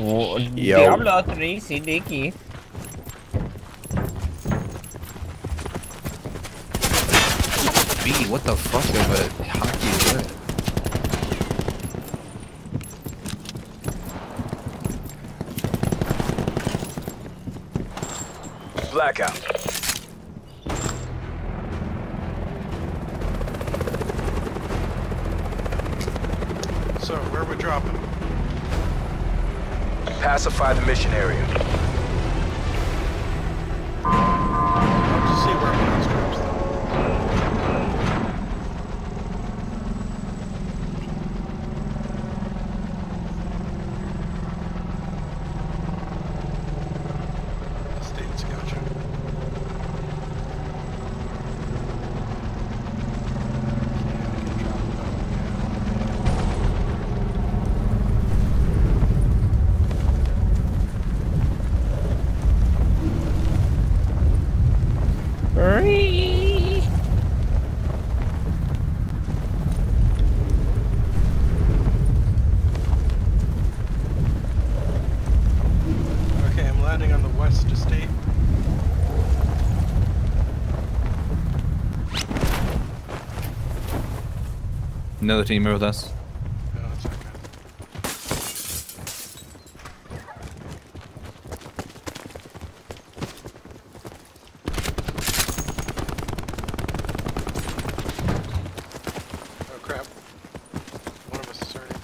Diablo 3, Siddiqui. B, what the fuck of a hockey is that? Blackout. So, where are we dropping? Pacify the mission area. I'll just see where everyone else drops them. States, gotcha. Okay, I'm landing on the west estate. Another team here with us. No, that's okay. Oh crap. One of us is already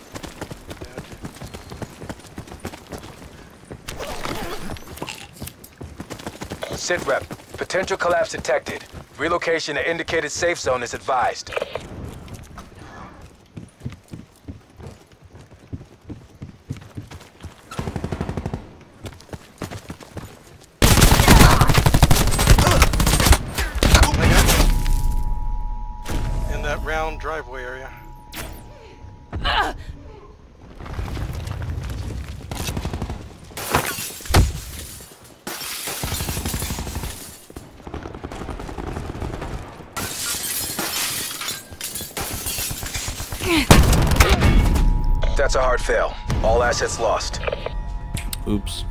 dead. Sit rep. Potential collapse detected. Relocation to indicated safe zone is advised. In that round driveway area. That's a hard fail. All assets lost. Oops.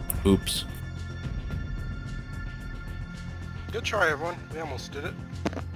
Oops. Good try, everyone. We almost did it.